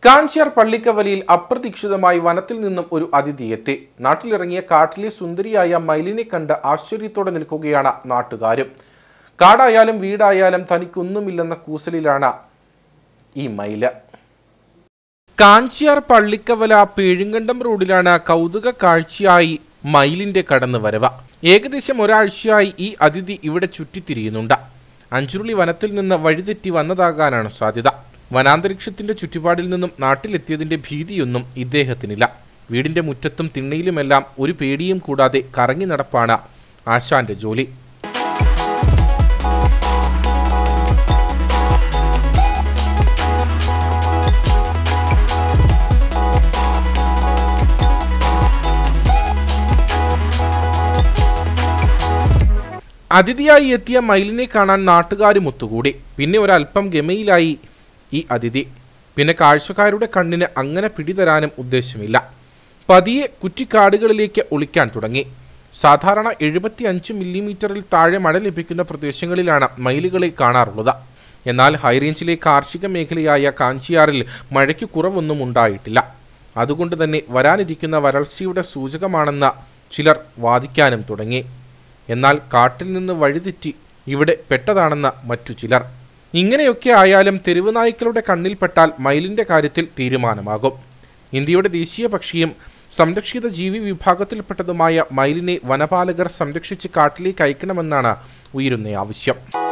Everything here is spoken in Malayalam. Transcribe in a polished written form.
കാഞ്ചിയാർ പള്ളിക്കവലിയിൽ അപ്രതീക്ഷിതമായി വനത്തിൽ നിന്നും ഒരു അതിഥി എത്തി. നാട്ടിലിറങ്ങിയ കാട്ടിലെ സുന്ദരിയായ മയിലിനെ കണ്ട് ആശ്ചര്യത്തോടെ നിൽക്കുകയാണ് നാട്ടുകാരും. കാടായാലും വീടായാലും തനിക്കൊന്നുമില്ലെന്ന കൂസലിലാണ് ഈ മയില്. കാഞ്ചിയാർ പള്ളിക്കവല പേഴുങ്കണ്ടം റോഡിലാണ് കൗതുക കാഴ്ചയായി മയിലിന്റെ കടന്നുവരവ്. ഏകദേശം ഒരാഴ്ചയായി ഈ അതിഥി ഇവിടെ ചുറ്റിത്തിരിയുന്നുണ്ട്. അഞ്ചുരുളി വനത്തിൽ നിന്ന് വഴിതെറ്റി വന്നതാകാനാണ് സാധ്യത. വനാന്തരീക്ഷത്തിന്റെ ചുറ്റുപാടിൽ നിന്നും നാട്ടിലെത്തിയതിന്റെ ഭീതിയൊന്നും ഇദ്ദേഹത്തിനില്ല. വീടിന്റെ മുറ്റത്തും തിണ്ണയിലുമെല്ലാം ഒരു പേടിയും കൂടാതെ കറങ്ങി നടപ്പാണ് ആശാന്റെ ജോലി. അതിഥിയായി എത്തിയ മയിലിനെ കാണാൻ നാട്ടുകാരും ഒത്തുകൂടി. പിന്നെ ഒരൽപ്പം ഗമയിലായി ഈ അതിഥി. പിന്നെ കാഴ്ചക്കാരുടെ കണ്ണിന് അങ്ങനെ പിടിതരാനും ഉദ്ദേശമില്ല. പതിയെ കുറ്റിക്കാടുകളിലേക്ക് ഒളിക്കാൻ തുടങ്ങി. സാധാരണ 75 മില്ലിമീറ്ററിൽ താഴെ മഴ ലഭിക്കുന്ന പ്രദേശങ്ങളിലാണ് മയിലുകളെ കാണാറുള്ളത്. എന്നാൽ ഹൈറേഞ്ചിലെ കാർഷിക മേഖലയായ കാഞ്ചിയാറിൽ മഴയ്ക്ക് കുറവൊന്നും ഉണ്ടായിട്ടില്ല. അതുകൊണ്ട് തന്നെ വരാനിരിക്കുന്ന വരൾച്ചയുടെ സൂചകമാണെന്ന് ചിലർ വാദിക്കാനും തുടങ്ങി. എന്നാൽ കാട്ടിൽ നിന്ന് വഴിതെറ്റി ഇവിടെ പെട്ടതാണെന്ന് മറ്റു ചിലർ. ഇങ്ങനെയൊക്കെ ആയാലും തെരുവ് നായ്ക്കളുടെ കണ്ണിൽപ്പെട്ടാൽ മയിലിന്റെ കാര്യത്തിൽ തീരുമാനമാകും. ഇന്ത്യയുടെ ദേശീയ പക്ഷിയും സംരക്ഷിത ജീവി വിഭാഗത്തിൽപ്പെട്ടതുമായ മയിലിനെ വനപാലകർ സംരക്ഷിച്ച് കാട്ടിലേക്ക് അയക്കണമെന്നാണ് ഉയരുന്ന ആവശ്യം.